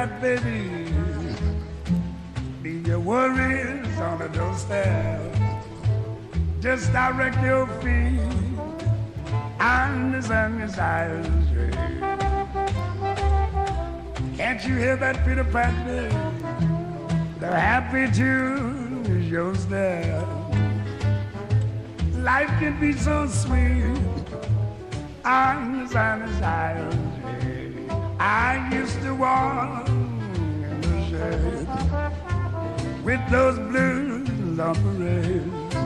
pat, baby. Leave your worries on the doorstep. Just direct your feet on the sunny side of the street. Can't you hear that Peter Pan, baby? The happy tune is your step. Life can be so sweet on the sunny side of the street. I used to walk in the shade with those blues on parade.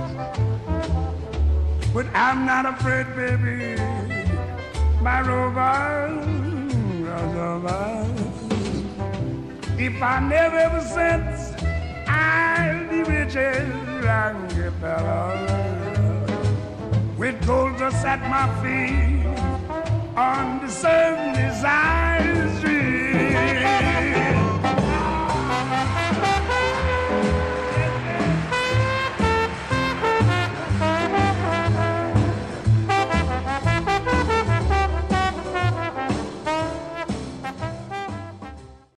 But I'm not afraid, baby. My rover goes over. If I never ever sense, I'll be rich as Rockefeller. With gold dust at my feet on the sunny side.